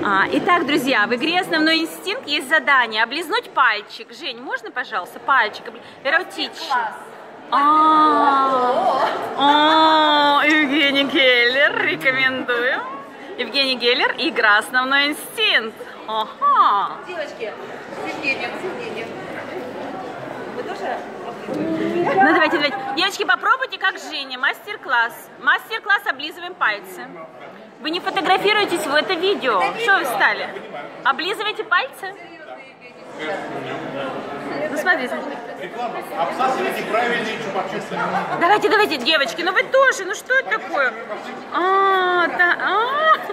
Итак, друзья, в игре «Основной инстинкт» есть задание облизнуть пальчик. Жень, можно, пожалуйста, пальчик? Эротично. Евгений Геллер, рекомендую. Евгений Геллер, игра «Основной инстинкт». Ага. Девочки, с Евгением. Вы тоже? Ну, давайте. Девочки, попробуйте, как Женя. Мастер-класс. Мастер-класс, облизываем пальцы. Вы не фотографируетесь в это видео. Что вы встали? Облизывайте пальцы. Ну, смотрите. Обсасывайте правильные чупа-чупсы. Давайте, девочки, ну вы тоже. Ну, что это такое?